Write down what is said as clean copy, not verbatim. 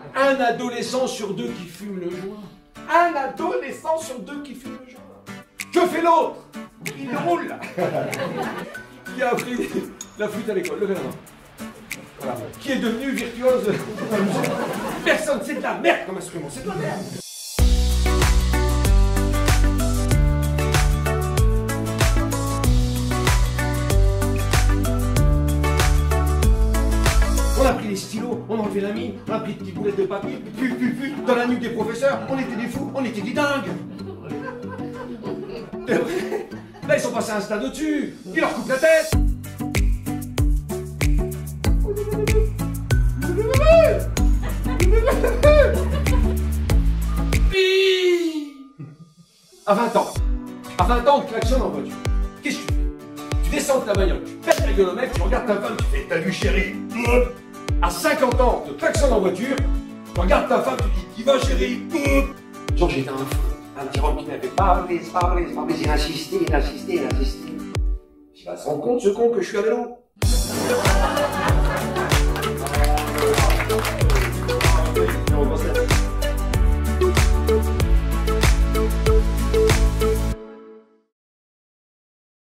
Un adolescent sur deux qui fume le joint. Un adolescent sur deux qui fume le joint. Que fait l'autre? Il roule. Qui a appris la flûte à l'école? Levez la main. Voilà. Qui est devenu virtuose? Personne, c'est de la merde comme instrument, c'est de la merde. On a pris les stylos, on a enlevé la mine, on a pris des petites boulettes de papier, dans la nuque des professeurs, on était des fous, on était des dingues. Là, ils sont passés à un stade au-dessus, ils leur coupent la tête. À 20 ans, on klaxonne en voiture. Qu'est-ce que tu fais? Tu descends de ta bagnole, tu pètes la gueule au mec, tu regardes ta femme, tu fais « T'as vu chérie ?» À 50 ans, tu klaxonnes en voiture, tu regardes ta femme, tu dis « Qui va chérie ?» Genre j'étais un petit rôle qui m'avait parlé, il insistait. Tu vas te rendre compte ce con que je suis à vélo?